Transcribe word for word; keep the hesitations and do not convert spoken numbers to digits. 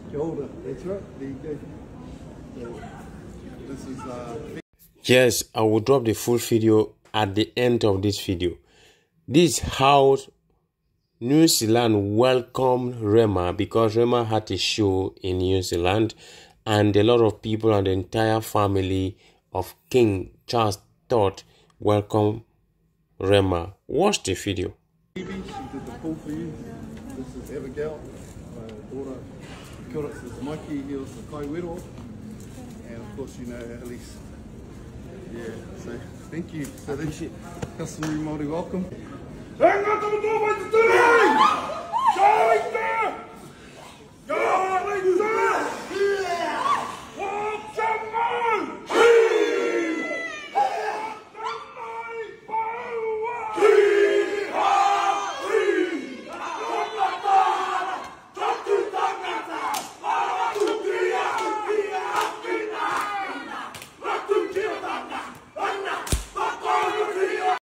Kia ora. That's right. There you go. So, this is, uh... Yes, I will drop the full video at the end of this video. This is how New Zealand welcomed Rema, because Rema had a show in New Zealand and a lot of people and the entire family of King Charles the third welcomed Rema. Watch the video. She did the pull for you. This is Abigail, my daughter. Kia ora, this is Mikey, he was the kaiwero. And of course you know Alice. Yeah, so thank you. So that's customary Māori welcome.